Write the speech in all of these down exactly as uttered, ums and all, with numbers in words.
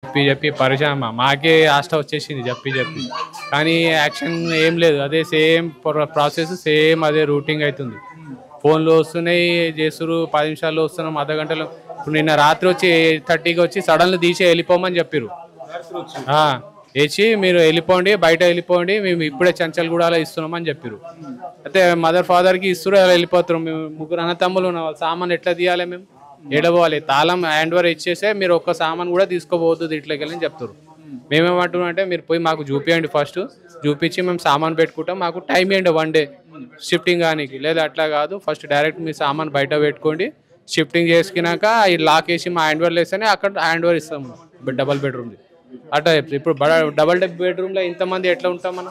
చెప్పి చెప్పి పరిచయం మాకే ఆస్ట వచ్చేసింది చెప్పి చెప్పి కానీ యాక్షన్ ఏం లేదు. అదే సేమ్ ప్రాసెస్ సేమ్ అదే రూటింగ్ అవుతుంది. ఫోన్లు వస్తున్నాయి చేస్తున్నారు, పది నిమిషాల్లో వస్తున్నాం, అర్ధ గంటలో. ఇప్పుడు నిన్న రాత్రి వచ్చి ఎయిట్ థర్టీకి వచ్చి సడన్గా తీసి వెళ్ళిపోమని చెప్పారు. వేసి మీరు వెళ్ళిపోండి, బయట వెళ్ళిపోండి, మేము ఇప్పుడే చంచల్గూడలో ఇస్తున్నామని చెప్పారు. అయితే మదర్ ఫాదర్కి ఇస్తారు, అలా వెళ్ళిపోతారు. మేము ముగ్గురు అన్నతమ్ములు ఉన్న సామాన్ ఎట్లా తీయాలి, మేము ఏడపోవాలి. తాళం హ్యాండ్ ఓవర్ ఇచ్చేసే మీరు ఒక్క సామాన్ కూడా తీసుకోబోతుంది ఇట్లోకి వెళ్ళి చెప్తారు. మేమేమంటున్నాం అంటే మీరు పోయి మాకు చూపించండి, ఫస్ట్ చూపించి మేము సామాన్ పెట్టుకుంటాం, మాకు టైం ఇవ్వండి వన్ డే షిఫ్టింగ్ కానీ. లేదా అట్లా కాదు, ఫస్ట్ డైరెక్ట్ మీ సామాన్ బయట పెట్టుకోండి, షిఫ్టింగ్ చేసుకున్నాక ఈ లాక్ వేసి మా హ్యాండ్ ఓవర్ వేస్తేనే అక్కడ హ్యాండ్ ఓవర్ ఇస్తాము డబల్ బెడ్రూమ్ది. అట్లా ఇప్పుడు డబల్ బెడ్రూమ్లో ఇంతమంది ఎట్లా ఉంటాం మనం?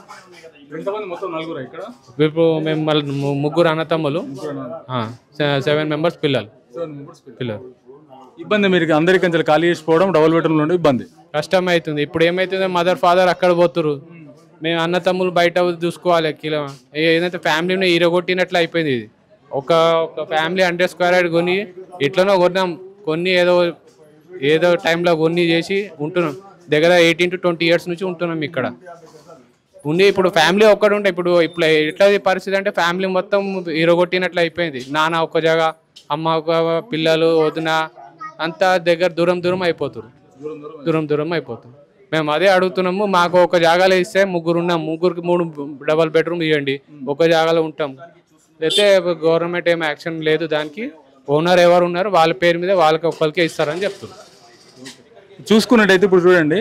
ఇప్పుడు మేము మళ్ళీ ముగ్గురు అన్నతమ్ములు, సెవెన్ మెంబర్స్ పిల్లలు పిల్లలు ఇబ్బంది. మీరు అందరికీ ఖాళీ చేసిపోవడం, డబుల్ బెడ్రూమ్ నుండి ఇబ్బంది కష్టం అవుతుంది. ఇప్పుడు ఏమైతుంది, మదర్ ఫాదర్ అక్కడ పోతురు, మేము అన్న తమ్ములు బయట చూసుకోవాలి. కిలో ఏదైతే ఫ్యామిలీని ఈరగొట్టినట్లు అయిపోయింది ఇది. ఒక ఒక ఫ్యామిలీ హండ్రెడ్ స్క్వేర్ యార్డ్ కొని ఇట్లనో కొన్నాం, కొన్ని ఏదో ఏదో టైంలో కొన్ని చేసి ఉంటున్నాం. దగ్గర ఎయిటీన్ టు ట్వంటీ ఇయర్స్ నుంచి ఉంటున్నాం ఇక్కడ ఉండి. ఇప్పుడు ఫ్యామిలీ ఒక్కడు ఉంటే ఇప్పుడు ఇప్పుడు ఎట్లా పరిస్థితి అంటే ఫ్యామిలీ మొత్తం ఈరగొట్టినట్లు అయిపోయింది. నాన్న ఒక జాగా, అమ్మ ఒక, పిల్లలు వదిన అంతా దగ్గర దూరం దూరం అయిపోతారు, దూరం దూరం అయిపోతారు. మేము అదే అడుగుతున్నాము, మాకు ఒక జాగాలో ఇస్తే ముగ్గురు ఉన్నాం, ముగ్గురికి మూడు డబల్ బెడ్రూమ్ ఇవ్వండి, ఒక జాగాలో ఉంటాం. అయితే గవర్నమెంట్ ఏం యాక్షన్ లేదు దానికి. ఓనర్ ఎవరు ఉన్నారు వాళ్ళ పేరు మీద వాళ్ళకి ఒక్కరికే ఇస్తారని చెప్తున్నారు. చూసుకున్నట్టయితే ఇప్పుడు చూడండి,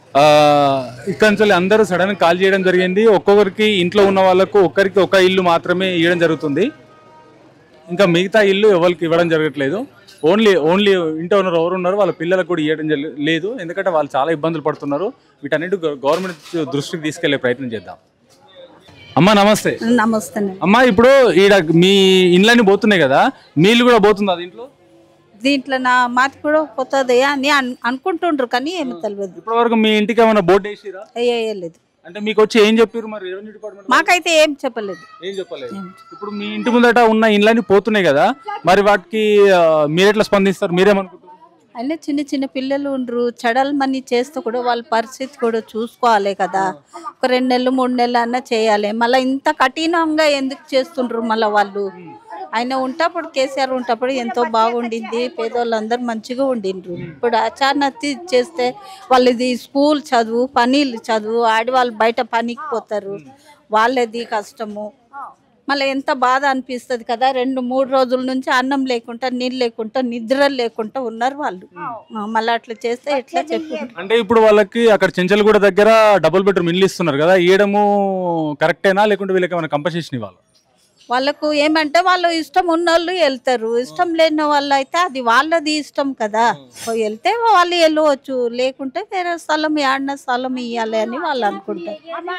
ఇక్కడ నుంచి అందరూ సడన్ కాల్ చేయడం జరిగింది. ఒక్కొక్కరికి ఇంట్లో ఉన్న వాళ్ళకు ఒక్కరికి ఒక ఇల్లు మాత్రమే ఇవ్వడం జరుగుతుంది, ఇంకా మిగతా ఇల్లు ఎవరికి ఇవ్వడం జరగట్లేదు. ఓన్లీ ఓన్లీ ఇంటి ఓనర్ ఎవరు ఉన్నారు వాళ్ళ పిల్లలకు కూడా ఇవ్వడం లేదు, ఎందుకంటే వాళ్ళు చాలా ఇబ్బందులు పడుతున్నారు. వీటన్నిటి గవర్నమెంట్ దృష్టికి తీసుకెళ్లే ప్రయత్నం చేద్దాం. అమ్మా నమస్తే. నమస్తే అమ్మా, ఇప్పుడు ఈడ మీ ఇండ్లన్నీ పోతున్నాయి కదా, మీ ఇల్లు కూడా పోతుంది అది ఇంట్లో? దీంట్లో నా మాతి కూడా పోతుంది అని అనుకుంటుండ్రు కానీ ఏమి తెలియదు. ఇప్పటి వరకు మీ ఇంటికి ఏమైనా బోర్డు వేసిరా? వేయలేదు. అంటే మీకు వచ్చి ఏం చెప్పారు మరి రెవెన్యూ డిపార్ట్మెంట్? మాకైతే ఏం చెప్పలేదు. ఏం చెప్పలేదు. ఇప్పుడు మీ ఇంటి ముందట ఉన్న ఇండ్లన్నీ పోతున్నాయి కదా, మరి వాటికి మీరు ఎట్లా స్పందిస్తారు, మీరేమనుకుంటారు? అయినా చిన్న చిన్న పిల్లలు ఉండ్రు, చెడల్ మనీ చేస్తే కూడా వాళ్ళ పరిస్థితి కూడా చూసుకోవాలి కదా. ఒక రెండు నెలలు మూడు నెలలు అన్నా చేయాలి. మళ్ళీ ఇంత కఠినంగా ఎందుకు చేస్తుండ్రు మళ్ళీ వాళ్ళు? ఆయన ఉంటప్పుడు కేసీఆర్ ఉంటప్పుడు ఎంతో బాగుండింది, పేదోళ్ళందరూ మంచిగా ఉండిండ్రు. ఇప్పుడు అచానక్ చేస్తే వాళ్ళది స్కూల్ చదువు, పనీలు చదువు, ఆడవాళ్ళు బయట పనికి పోతారు, వాళ్ళది కష్టము. మళ్ళీ ఎంత బాధ అనిపిస్తుంది కదా. రెండు మూడు రోజుల నుంచి అన్నం లేకుండా, నీళ్ళు లేకుండా, నిద్ర లేకుండా ఉన్నారు వాళ్ళు. మళ్ళీ అట్లా చేస్తే ఎట్లా చెప్పు? అంటే ఇప్పుడు వాళ్ళకి అక్కడ చెంచల్గూడ దగ్గర డబుల్ బెడ్రూమ్ ఇల్లు ఇస్తున్నారు కదా, ఇవ్వడము కరెక్టేనా లేకుంటే వీళ్ళకి ఏమైనా కంపల్సేషన్ ఇవ్వాలి? వాళ్ళకు ఏమంటే వాళ్ళు ఇష్టం ఉన్న వాళ్ళు వెళ్తారు, ఇష్టం లేని వాళ్ళు అయితే అది వాళ్ళది ఇష్టం కదా. వెళ్తే వాళ్ళు వెళ్ళవచ్చు, లేకుంటే వేరే స్థలం ఏడన స్థలం ఇవ్వాలి అని వాళ్ళు అనుకుంటారు,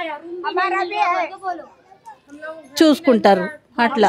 చూసుకుంటారు అట్లా.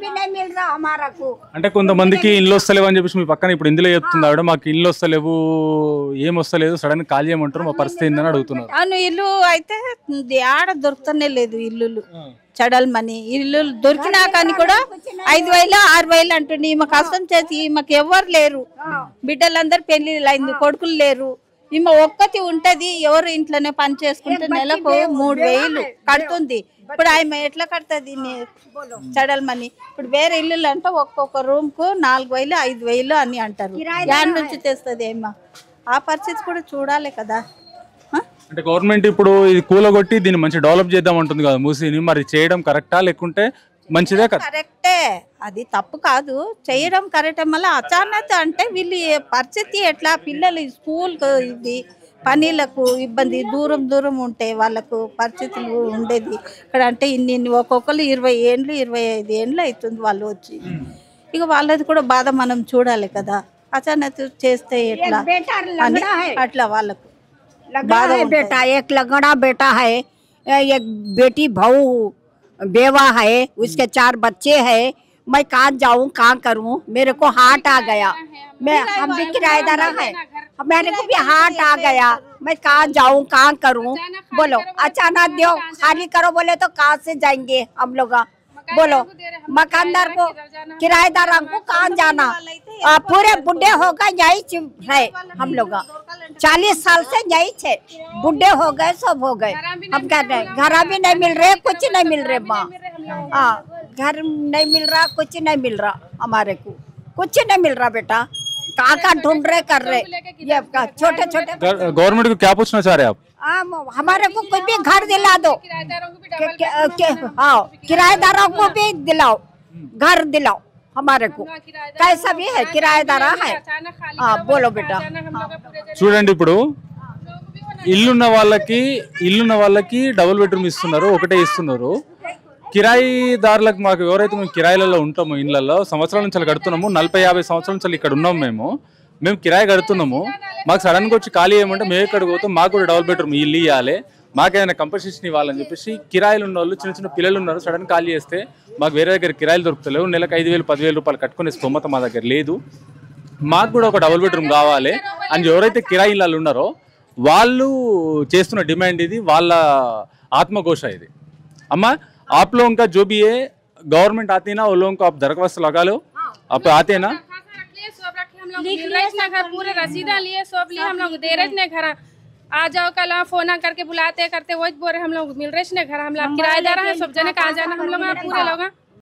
అంటే కొంతమందికి ఇల్లు వస్తలేవు అని చెప్పేసి మీ పక్కన ఇప్పుడు ఇందులో చెప్తుంది ఆవిడ, మాకు ఇల్లు వస్తలేవు, ఏం వస్తలేదు, సడన్ కాల్ చేయమంటారు, మా పరిస్థితి ఏందని అడుగుతున్నారు. అవును, ఇల్లు అయితే ఆడ దొరుకుతూనే లేదు ఇల్లులు. చడల్ మనీ ఇల్లు దొరికినా కానీ కూడా ఐదు వేలు ఆరు వేలు అంటుండే. ఈమె కష్టం చేసి ఈమెకు ఎవరు లేరు, బిడ్డలందరూ పెళ్లిళ్ళు అయింది, కొడుకులు లేరు. ఈమె ఒక్కటి ఉంటది, ఎవరు ఇంట్లోనే పని చేసుకుంటే నెలకు మూడు వేలు కడుతుంది. ఇప్పుడు ఆమె ఎట్లా కడుతుంది చడల్ మనీ? ఇప్పుడు వేరే ఇల్లు అంటే ఒక్కొక్క రూమ్ కు నాలుగు వేలు ఐదు వేలు అని అంటారు. యాడ్ నుంచి తెస్తుంది ఏమో, ఆ పరిస్థితి కూడా చూడాలి కదా. అంటే గవర్నమెంట్ ఇప్పుడు ఇది కూలగొట్టి దీన్ని మంచి డెవలప్ చేద్దాం అంటుంది కదా మూసీని, మరి చేయడం కరెక్టా లేకుంటే మంచిదే కదా? కరెక్టే, అది తప్పు కాదు, చేయడం కరెక్టే. మళ్ళీ అచానక్ అంటే వీళ్ళు పరిస్థితి ఎట్లా, పిల్లలు స్కూల్ ఇది పనీలకు ఇబ్బంది, దూరం దూరం ఉంటే వాళ్ళకు పరిస్థితులు ఉండేది. ఇక్కడ అంటే ఇన్ని ఇన్ని ఒక్కొక్కరు ఇరవై ఏండ్లు ఇరవై ఐదు ఏండ్లు అవుతుంది వాళ్ళు వచ్చి. ఇక వాళ్ళది కూడా బాధ మనం చూడాలి కదా. అచానక్ చేస్తే ఎట్లా అని అట్లా వాళ్ళకు है बेटा, एक लगड़ा बेटा है, एक बेटी बहू बेवा है, उसके चार बच्चे हैं। मैं कहाँ जाऊँ, कहाँ करूँ? मेरे को हार्ट आ गया, मैं हम भी किराएदार है, मेरे को भी हार्ट आ गया, मैं कहाँ जाऊँ, कहाँ करूँ? बोलो, अचानक दो खाली करो बोले तो कहाँ से जाएंगे हम लोग? बोलो, मकानदार को किराएदार को कहाँ जाना? पूरे बुढ़े होकर यही है हम लोग। चालीस साल से यही थे, बुढ़े हो गए, सब हो गए। हम कह रहे घर भी नहीं मिल रहे, कुछ नहीं मिल रहे माँ। हाँ, घर नहीं मिल रहा, कुछ नहीं मिल रहा हमारे को, कुछ नहीं मिल रहा बेटा। कहाँ कहाँ ढूंढ रहे कर रहे ये छोटे छोटे। गवर्नमेंट को क्या पूछना चाह रहे हैं आप? हाँ, हमारे को कोई भी घर दिला दो, के- के- के- हाँ किराएदारों को भी दिलाओ, घर दिलाओ हमारे को, कैसा भी है किराएदारा है। हाँ बोलो बेटा। చూడండి ఇప్పుడు ఇల్లున్న వాళ్ళకి ఇల్లున్న వాళ్ళకి డబుల్ బెడ్రూమ్ ఇస్తున్నారు, ఒకటే ఇస్తున్నారు. కిరాయిదారులకు మాకు ఎవరైతే మేము కిరాయిలలో ఉంటామో ఇళ్ళల్లో సంవత్సరాల నుంచి కడుతున్నాము, నలభై యాభై సంవత్సరాల నుంచి ఇక్కడ ఉన్నాము. మేము మేము కిరాయి కడుతున్నాము. మాకు సడన్గా వచ్చి ఖాళీ చేయమంటే మేము ఎక్కడికి పోతాం, మాకు కూడా డబుల్ బెడ్రూమ్ ఇల్లు ఇవ్వాలి, మాకేదైనా కంపల్సేషన్ ఇవ్వాలని చెప్పేసి కిరాయిలు ఉన్న వాళ్ళు చిన్న చిన్న పిల్లలు ఉన్నారు. సడన్ ఖాళీ చేస్తే మాకు వేరే దగ్గర కిరాయిలు దొరుకుతలేవు, నెలకు ఐదు వేలు పదివేల రూపాయలు కట్టుకునే స్తోమత మా దగ్గర లేదు, మాకు కూడా ఒక డబుల్ బెడ్రూమ్ కావాలి అని ఎవరైతే కిరాయి ఇళ్ళు ఉన్నారో వాళ్ళు చేస్తున్న డిమాండ్ ఇది, వాళ్ళ ఆత్మఘోష ఇది. అమ్మ आप लोगों का जो भी है गवर्नमेंट आती है ना, वो लोगों को आप दरख्वास्त लगा लो, आप आते हैं ना। पूरे रसीदा लिए सब लिए, हम लोग दे रहे ने घर आ जाओ, कल फोन करके बुलाते करते वही बोल रहे हम लोग मिल रहे ने घर, हम लोग किराएदार हैं, सब जने कहा जाना हम लोग पूरे लोग